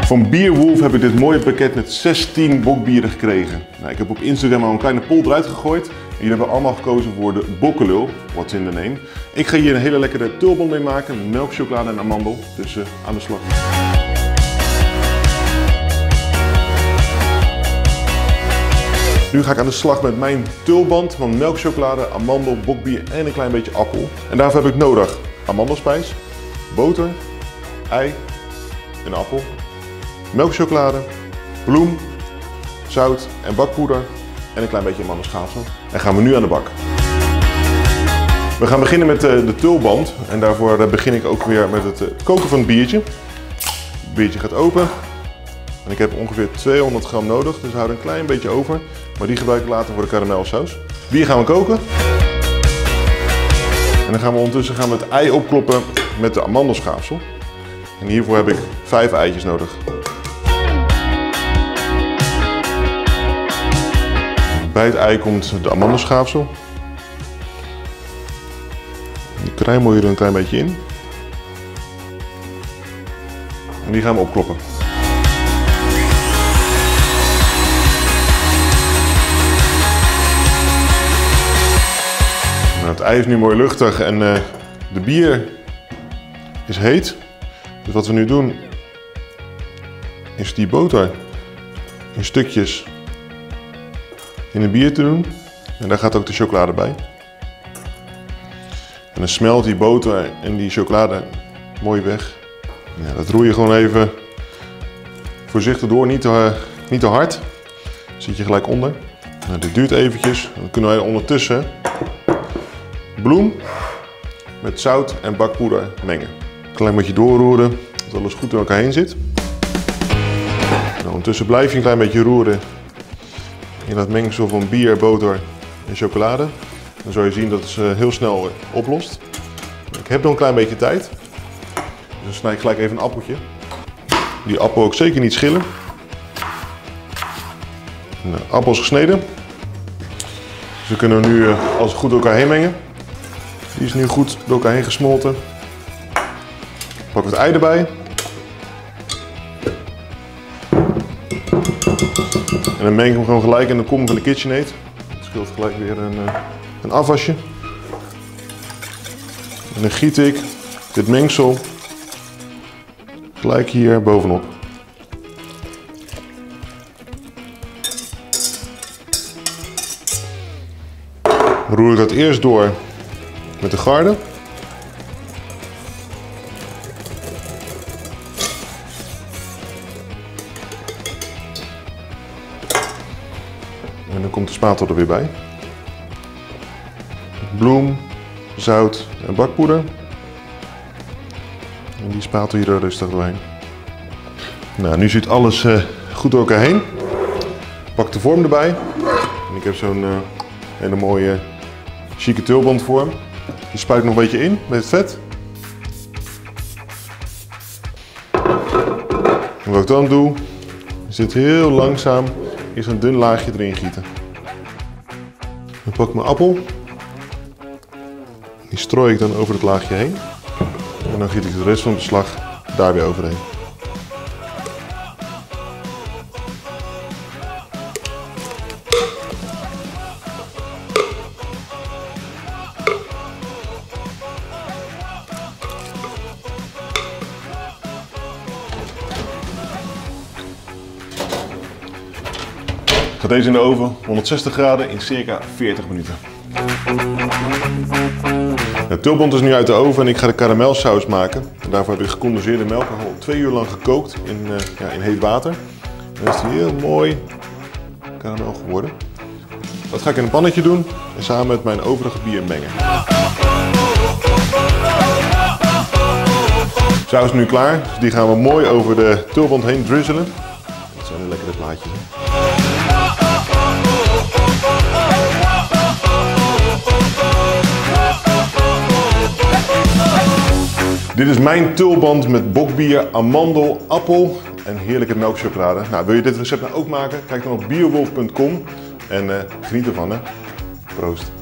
Van Beerwolf heb ik dit mooie pakket met 16 bokbieren gekregen. Nou, ik heb op Instagram al een kleine poll eruit gegooid. En jullie hebben allemaal gekozen voor de bokkelul, what's in the name. Ik ga hier een hele lekkere tulband mee maken, melk, chocolade en amandel. Dus aan de slag. Nu ga ik aan de slag met mijn tulband van melk, chocolade, amandel, bokbier en een klein beetje appel. En daarvoor heb ik nodig amandelspijs, boter, ei, een appel, melkchocolade, bloem, zout en bakpoeder en een klein beetje amandelschaafsel. En gaan we nu aan de bak. We gaan beginnen met de tulband en daarvoor begin ik ook weer met het koken van het biertje. Het biertje gaat open en ik heb ongeveer 200 gram nodig, dus we houden een klein beetje over. Maar die gebruik ik later voor de karamelsaus. Bier gaan we koken. En dan gaan we ondertussen het ei opkloppen met de amandelschaafsel. En hiervoor heb ik 5 eitjes nodig. Bij het ei komt de amandelschaafsel. Die kruimel je er een klein beetje in. En die gaan we opkloppen. Nou, het ei is nu mooi luchtig en de bier is heet. Dus wat we nu doen is die boter in stukjes in het bier te doen. En daar gaat ook de chocolade bij. En dan smelt die boter en die chocolade mooi weg. Ja, dat roei je gewoon even voorzichtig door, niet te hard. Dan zit je gelijk onder. Nou, dit duurt eventjes. Dan kunnen wij ondertussen bloem met zout en bakpoeder mengen. Een klein beetje doorroeren, dat alles goed door elkaar heen zit. Nou, ondertussen blijf je een klein beetje roeren in dat mengsel van bier, boter en chocolade. Dan zul je zien dat het heel snel oplost. Ik heb nog een klein beetje tijd. Dus dan snij ik gelijk even een appeltje. Die appel ook zeker niet schillen. Nou, appel is gesneden. Dus we kunnen nu alles goed door elkaar heen mengen. Die is nu goed door elkaar heen gesmolten. Pak het ei erbij. En dan meng ik hem gewoon gelijk in de kom van de KitchenAid. Dat scheelt gelijk weer een afwasje. En dan giet ik dit mengsel gelijk hier bovenop. Dan roer ik dat eerst door met de garde. En dan komt de spatel er weer bij. Bloem, zout en bakpoeder. En die spatel hier er rustig doorheen. Nou, nu zit alles goed door elkaar heen. Pak de vorm erbij. En ik heb zo'n hele mooie chique tulbandvorm. Die spuit nog een beetje in met het vet. En wat ik dan doe, is dit heel langzaam is een dun laagje erin gieten. Dan pak ik mijn appel. Die strooi ik dan over het laagje heen. En dan giet ik de rest van het beslag daar weer overheen. Ik ga deze in de oven, 160 graden in circa 40 minuten. De tulband is nu uit de oven en ik ga de karamelsaus maken. En daarvoor heb ik gecondenseerde melk al 2 uur lang gekookt in heet water. En dan is die heel mooi karamel geworden. Dat ga ik in een pannetje doen en samen met mijn overige bier mengen. De saus is nu klaar, dus die gaan we mooi over de tulband heen drizzelen. Dat zijn een lekkere plaatjes. Dit is mijn tulband met bokbier, amandel, appel en heerlijke melkchocolade. Nou, wil je dit recept nou ook maken? Kijk dan op beerwolf.com en geniet ervan, hè. Proost.